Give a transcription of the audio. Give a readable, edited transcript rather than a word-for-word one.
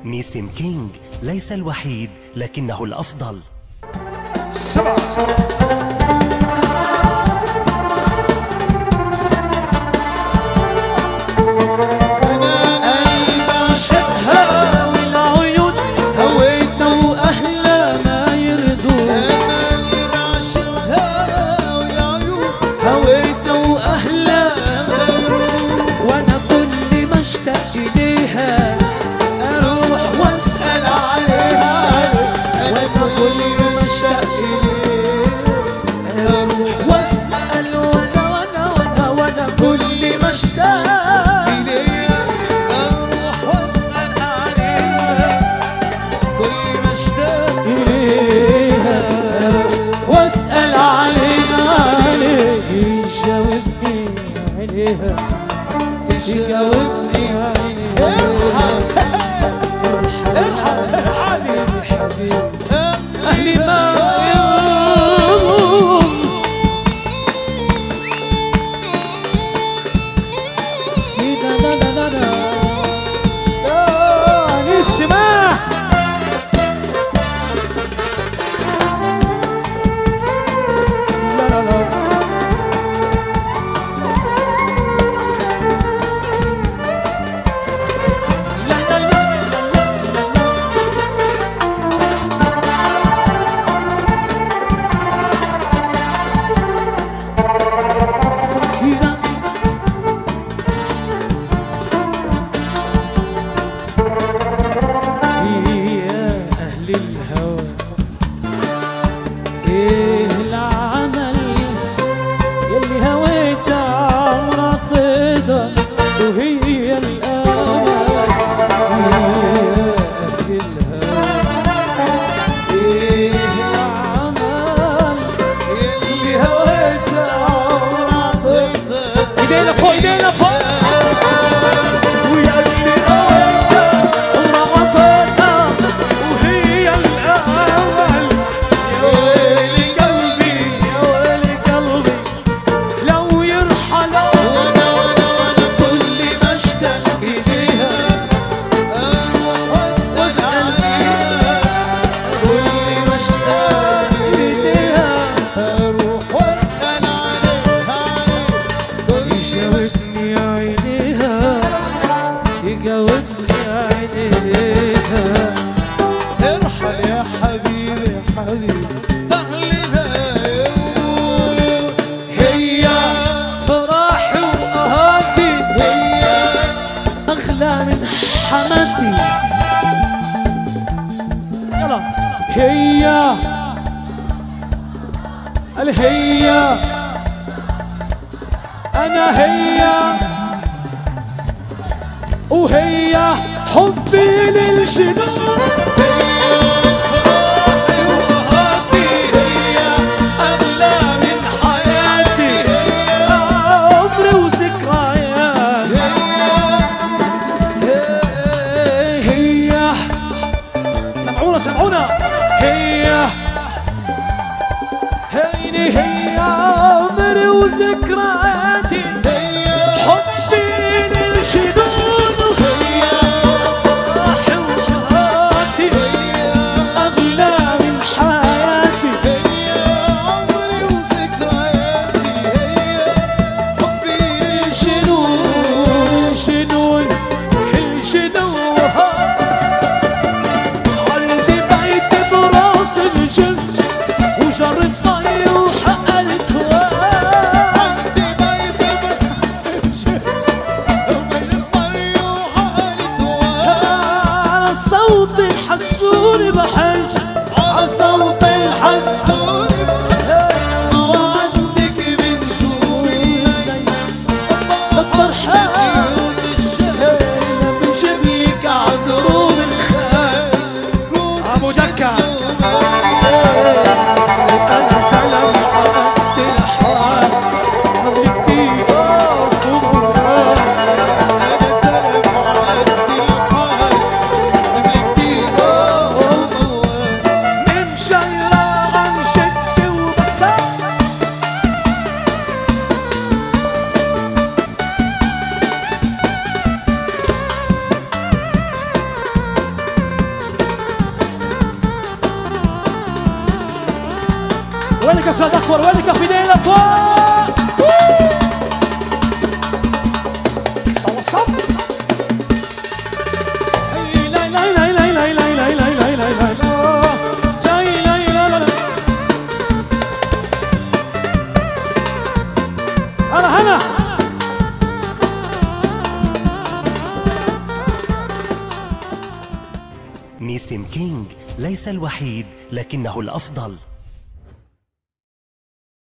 نيسم كينج ليس الوحيد لكنه الأفضل. تجاوبني أهلي ما يوم لا لا لا لا لا نسمع لا لا لا هي أنا هي وهي حبي للجنون سمعونا هي عمري وذكرياتي حبي للجنون هي فرحي وجهاتي أغلى من حياتي هي عمري وذكرياتي هي حبي للجنون الجنون عندي بيت براس الجن وجرت طي وحقلت عندي بيت براس الجن وجرت طي وحقلت على صوت الحسون بحس على صوت الحسون وعندك من جوي الطرحان بجيب لك عقروب الخيل ابو دكه وينك في الاكبر وينك في دين لفوق صوصب لا لا لا لا لا لا لا لا لا لا لا هلا نيسم كينج ليس الوحيد لكنه الأفضل.